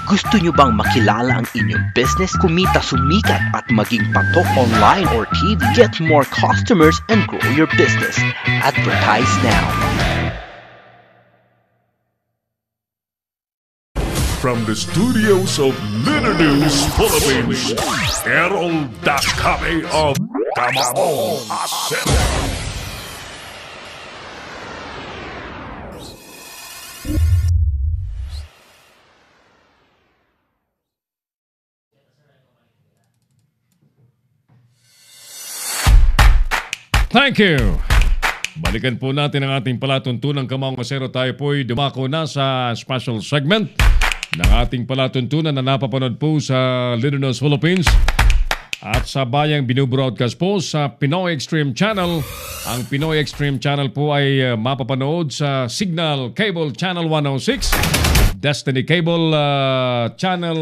Gusto nyo bang makilala ang inyong business, kumita, sumikat at maging patok online or TV? Get more customers and grow your business. Advertise now. From the studios of Little News Philippines, Errol Dakame of Kamaong, Asero. Thank you! Balikan po natin ang ating palatuntunang Kamaong Asero. Tayo po'y dumako na sa special segment ng ating palatuntunan na napapanood po sa Little News Philippines at sa bayang binubroadcast po sa Pinoy Extreme Channel. Ang Pinoy Extreme Channel po ay mapapanood sa Signal Cable Channel 106, Destiny Cable Channel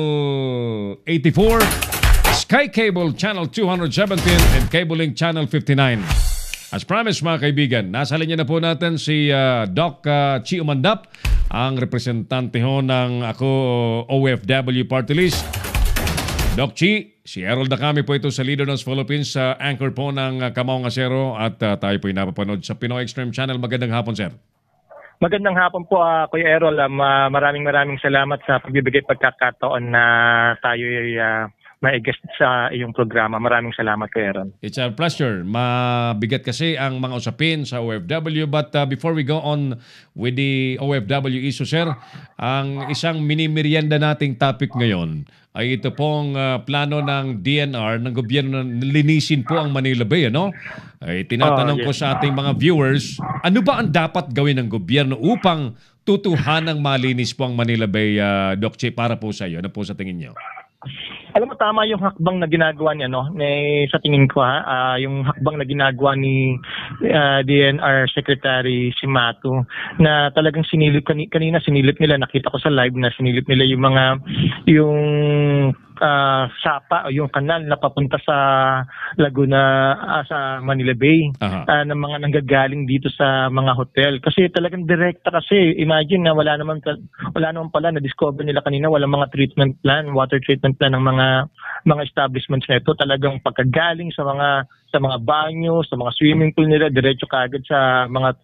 84, Sky Cable Channel 217, and Cable Link Channel 59. As promised mga kaibigan, nasa linya na po natin si Doc Chi Umandap, ang representante ho ng ako OFW Party List. Doc Chi, si Errol Dakame po ito sa Leader ng Philippines, anchor po ng Kamaong Asero at tayo po ay napapanood sa Pinoy Extreme Channel. Magandang hapon, sir. Magandang hapon po, Kuya Errol. Maraming salamat sa pagbibigay pagkakataon na tayo ay ma-guest sa iyong programa. Maraming salamat, Kuya Errol. It's a pleasure. Mabigat kasi ang mga usapin sa OFW. But before we go on with the OFW issue, sir, ang isang mini-merienda nating topic ngayon ay ito pong plano ng DNR, ng gobyerno, na linisin po ang Manila Bay. Ano? Ay, tinatanong ko sa ating mga viewers, ano ba ang dapat gawin ng gobyerno upang tutuhanang malinis po ang Manila Bay, Doc Che, para po sa iyo? Ano po sa tingin niyo? Alam mo, tama yung hakbang na ginagawa niya, no? Sa tingin ko, yung hakbang na ginagawa ni DNR Secretary Simato, na talagang sinilip kanina, sinilip nila, nakita ko sa live na sinilip nila yung sapa o yung kanal na papunta sa Laguna, sa Manila Bay, ng mga nanggagaling dito sa mga hotel. Kasi talagang direkta, kasi imagine na wala naman pala, na-discover nila kanina, walang mga treatment plan, water treatment plan ng mga establishments na ito. Talagang pagkagaling sa mga banyo, sa mga swimming pool nila, diretso kaagad sa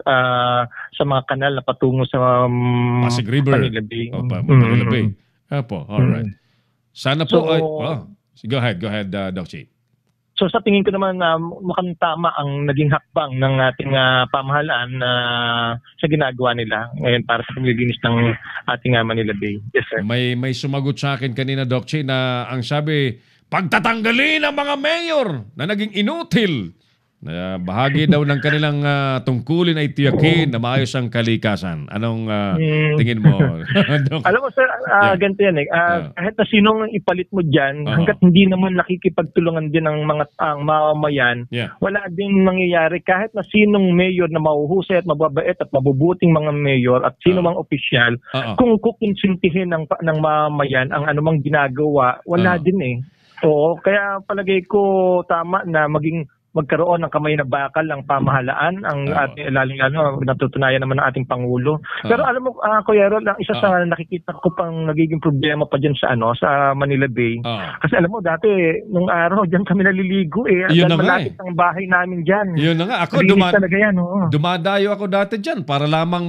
mga kanal na patungo sa Pasig River, Manila Bay. Manila Bay. Apo, alright. Sana po, go ahead, Doc Chi. So sa tingin ko naman na mukhang tama ang naging hakbang ng ating pamahalaan sa ginagawa nila ngayon para sa paglilinis ng ating Manila Bay. Yes, sir. May sumagot sa akin kanina, Doc Chi, na ang sabi, pagtatanggalin ang mga mayor na naging inutil. Bahagi daw ng kanilang tungkulin ay tiyakin na maayos ang kalikasan. Anong tingin mo? Alam mo, sir, ganito yan eh. Kahit na sinong ipalit mo dyan, hanggat hindi naman nakikipagtulungan din ang mga mamamayan, wala din mangyayari. Kahit na sinong mayor na mahuhusay at mababait at mabubuting mga mayor at sino mang opisyal, kung kukonsintihin ng mamamayan ang anumang ginagawa, wala din eh. Oo, kaya palagay ko tama na magkaroon ng kamay na bakal ng pamahalaan ang ating lalong natutunayan naman ng ating Pangulo. Pero alam mo, Kuya Errol, ang isa sa nakikita ko pang nagiging problema pa dyan sa Manila Bay. Kasi alam mo, dati nung araw diyan kami naliligo eh. Yun na malapit ang bahay namin diyan. Yun na nga. Ako dumadayo ako dati diyan para lamang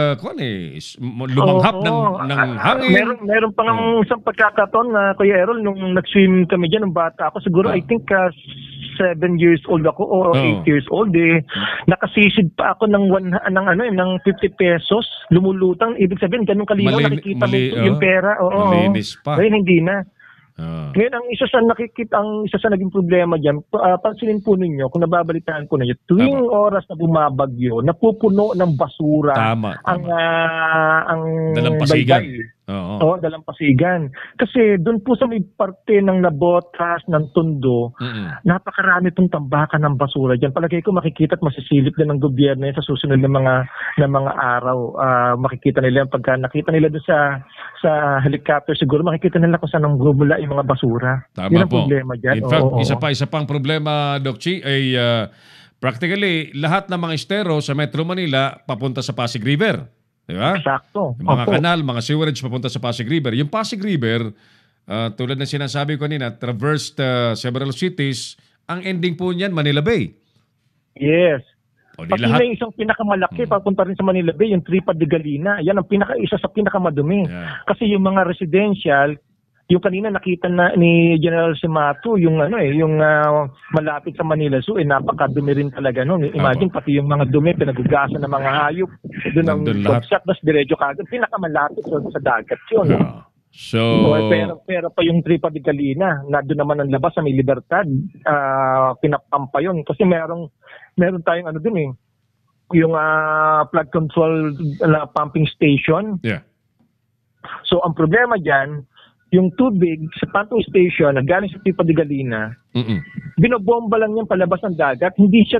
lumanghap ng hangin. Meron pa ng isang pagkakataon na Kuya Errol, nung nag-swim kami diyan nung bata ako, siguro I think 7 years old ako o 8 years old eh. Nakasisid pa ako ng 50 pesos lumulutang. Ibig sabihin ganun kalinaw nakikita mo yung pera. Malinis pa. Ngayon hindi na. Ngayon ang isa sa naging problema diyan, pansinin po ninyo kung nababalitaan po ninyo, tuwing oras na bumabagyo, napupuno ng basura ang dalampasigan. Dalampasigan. Kasi doon po sa may parte ng Nabotas, ng Tondo, napakarami pong tambakan ng basura diyan. Palagay ko makikita at masisilip din ng gobyerno sa susunod na mga araw. Makikita nila pagka nakita nila doon sa helicopter, siguro makikita nila kung saan gumula yung mga basura. Tama Yan ang po. problema dyan. In fact, isa pang problema, Doc Chi, ay practically lahat ng mga estero sa Metro Manila papunta sa Pasig River. Di ba? Eksakto. Yung mga kanal, mga sewerage papunta sa Pasig River. Yung Pasig River, tulad ng sinasabi ko kanina, traversed several cities. Ang ending po niyan, Manila Bay. Yes. O, di Pati lahat. na isang pinakamalaki, papunta rin sa Manila Bay, yung Tripa de Galina. Yan ang isa sa pinakamadumi. Yeah. Kasi yung mga residential, yung kanina nakita na ni General Simato, yung yung malapit sa Manila Zoo, napakadumi rin talaga noon. Imagine pati yung mga dumi pinaghugasan ng mga hayop. Doon ang bagsak, tas diretso kagad. Pinakamalapit sa dagat yun. Yeah. So, pero pa yung Tripa de Galina, na doon naman ang labas sa may Libertad, pinapampa yun. Kasi meron tayong doon yung flood control pumping station. yeah. So, ang problema dyan, yung tubig sa pumping station na galing sa Tripa de Galina, binobomba lang yan palabas ng dagat. Hindi siya,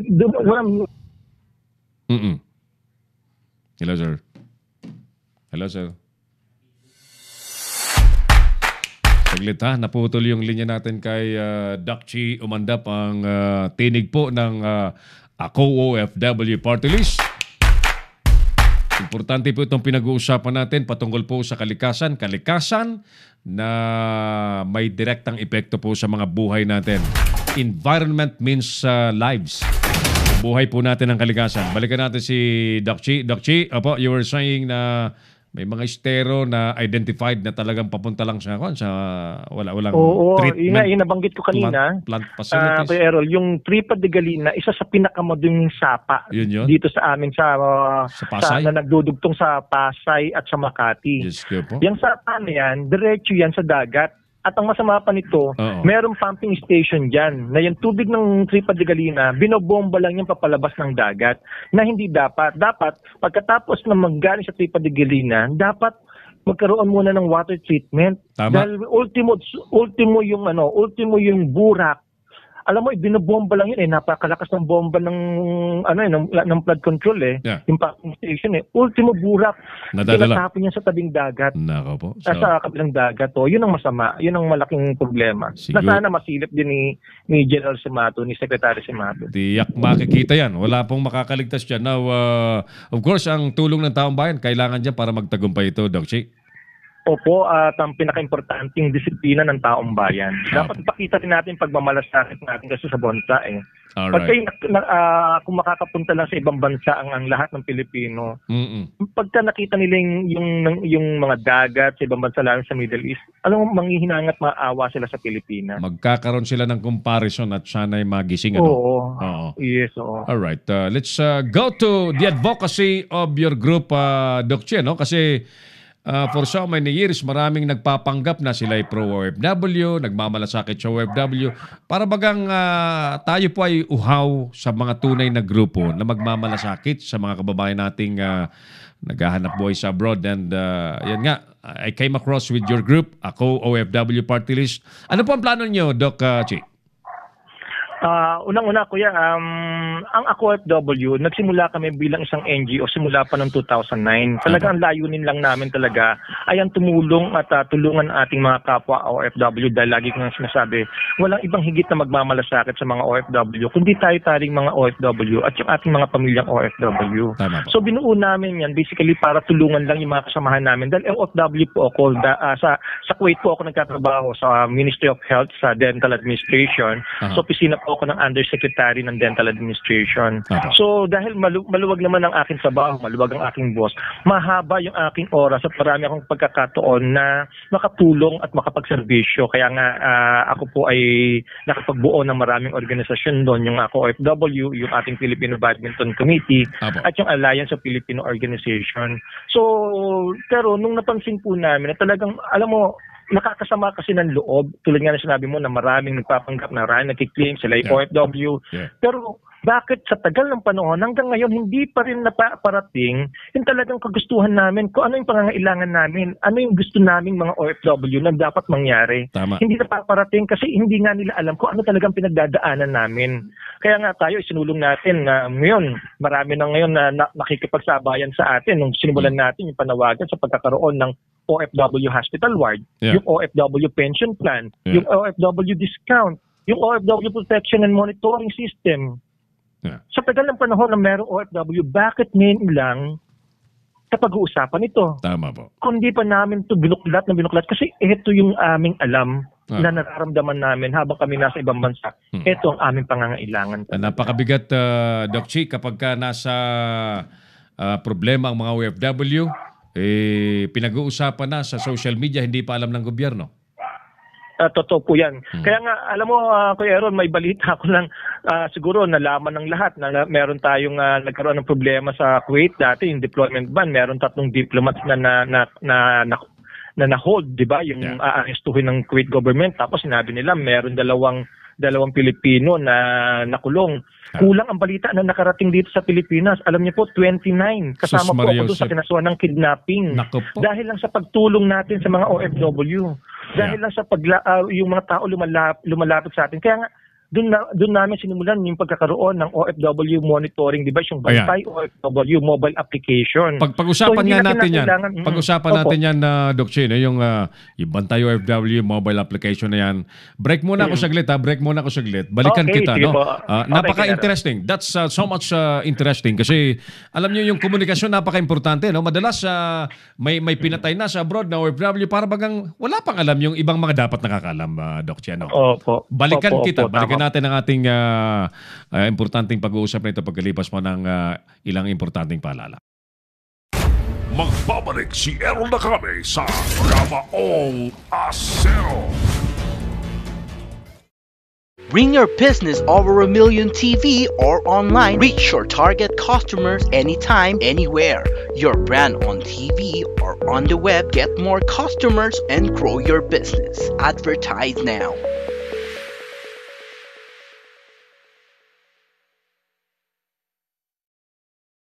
Hello, sir. Hello, sir. Saglit ha, naputol yung linya natin kay Doc Chi Umandap, ang tinig po ng Ako OFW Party List. Importante po itong pinag-uusapan natin patungkol po sa kalikasan. Kalikasan na may direktang epekto po sa mga buhay natin. Environment means lives. Buhay po natin ang kalikasan. Balikan natin si Doc Chi. Doc Chi, opo, you were saying na may mga estero na identified na talagang papunta lang sa walang treatment. Yun nabanggit ko kanina. Plant facilities. Kay Errol, yung Tripa de Galina, isa sa pinakamaduming sapa Yun. dito sa amin sa Pasay? na nagdudugtong sa Pasay at sa Makati. Yes, po. Yung sapa na yan, diretso yan sa dagat. At ang masama pa nito, merong pumping station dyan na yung tubig ng Tripa de Galina, binobomba lang yung papalabas ng dagat na hindi dapat. Dapat, pagkatapos na manggaling sa Tripa de Galina, dapat magkaroon muna ng water treatment. Tama. Dahil ultimo yung burak. Alam mo, binobomba lang yun napakalakas ng bomba ng flood control Yeah. yung pumping station Ultimo burak. Nadadala. Tinatapon yan sa tabing dagat. Nako po. So, Sa kabilang dagat yun ang masama. Yun ang malaking problema. Siguro, na sana masilip din ni General Simato, ni Secretary Simato. tiyak makikita yan. Wala pong makakaligtas dyan. Now, of course, ang tulong ng taong bayan, kailangan dyan para magtagumpay ito, Doc Chi. Opo, at ang pinaka-importanting disiplina ng taong bayan. Dapat ipakita rin natin pagmamalasakit natin kasi sa bansa Alright. Pagka kung makakapunta lang sa ibang bansa ang lahat ng Pilipino, pagka nakita nila yung mga dagat sa ibang bansa lang sa Middle East, alam mo, manghihinangat maawa sila sa Pilipinas. Magkakaroon sila ng comparison at sana'y magising. Oo. Yes, oo. Alright. Let's go to the advocacy of your group, Doc Chi, no? Kasi for so many years, maraming nagpapanggap na sila ay pro-OFW, nagmamalasakit sa OFW. Para bagang tayo po ay uhaw sa mga tunay na grupo na magmamalasakit sa mga kababayan nating naghahanap buhay sa abroad. And yan nga, I came across with your group, Ako OFW Party List. Ano po ang plano niyo, Doc Chi? Unang-una, kuya, ang Ako OFW, nagsimula kami bilang isang NGO simula pa noong 2009. Talagang layunin lang namin talaga ay ang tumulong at tulungan ating mga kapwa OFW dahil lagi kong sinasabi, walang ibang higit na magmamalasakit sa mga OFW, kundi tayo-taring mga OFW at yung ating mga pamilyang OFW. So binuo namin yan basically para tulungan lang yung mga kasamahan namin dahil OFW po ako, sa Kuwait po ako nagtatrabaho sa Ministry of Health sa Dental Administration. So opisina po ako ng Undersecretary ng Dental Administration. So dahil maluwag naman ang aking trabaho, maluwag ang aking boss, mahaba yung aking oras at marami akong pagkakataon na makatulong at makapagserbisyo. Kaya nga ako po ay nakapagbuo ng maraming organisasyon doon, yung Ako OFW, yung ating Filipino Badminton Committee, at yung Alliance of Filipino Organization. So, pero nung napansin po namin na talagang, alam mo, nakakasama kasi ng loob. Tulad nga na sinabi mo na maraming nagpapanggap na nakiklaim sila ay OFW. Pero bakit sa tagal ng panahon hanggang ngayon hindi pa rin napaparating yung talagang kagustuhan namin kung ano yung pangangailangan namin, ano yung gusto naming mga OFW na dapat mangyari. Hindi napaparating kasi hindi nga nila alam kung ano talagang pinagdadaanan namin. Kaya nga tayo isinulong natin na ngayon, marami na ngayon na nakikipagsabayan sa atin nung sinimulan natin yung panawagan sa pagkakaroon ng OFW hospital ward, yung OFW pension plan, yung OFW discount, yung OFW protection and monitoring system. Sa tagal ng panahon na merong OFW, bakit ngayon lang sa pag-uusapan ito. Tama po. Kung di pa namin ito binuklat kasi ito yung aming alam na nararamdaman namin habang kami nasa ibang bansa. Ito ang aming pangangailangan. Napakabigat, Doc Chi, kapag ka nasa problema ang mga OFW, pinag-uusapan na sa social media, hindi pa alam ng gobyerno. Totoo po yan. Kaya nga, alam mo, Kuya Aaron, may balita ko lang, siguro nalaman ng lahat na meron tayong nagkaroon ng problema sa Kuwait dati, yung deployment ban, meron 3 diplomats na na-hold, di ba? Yung aarestuhin ng Kuwait government. Tapos sinabi nila, meron dalawang Pilipino na nakulong. Kulang ang balita na nakarating dito sa Pilipinas. Alam niyo po, 29. Kasama po ako doon sa kinasuhan ng kidnapping. Dahil lang sa pagtulong natin sa mga OFW. Dahil lang sa yung mga tao lumalapit sa atin. Kaya nga, doon namin sinimulan yung pagkakaroon ng OFW monitoring device, yung Bantay OFW mobile application. Pag-usapan nga natin yan. Pag-usapan natin yan, Doc Chin, yung Bantay OFW mobile application na yan. Break muna ako saglit, Break muna ako saglit. Balikan kita, no? Napaka-interesting. That's so much interesting kasi alam niyo yung komunikasyon napaka-importante, no? Madalas may pinatay na sa abroad na OFW para bagang wala pang alam yung ibang mga dapat nakakalam, Doc Chin, no? Opo. Balikan kita. Balikan natin ang ating importanteng pag-uusap na ito pagkalipas mo ng ilang importanteng paalala. Magbabalik si Errol Nakame sa Kamaong Asero. Bring your business over 1 million TV or online. Reach your target customers anytime, anywhere. Your brand on TV or on the web. Get more customers and grow your business. Advertise now.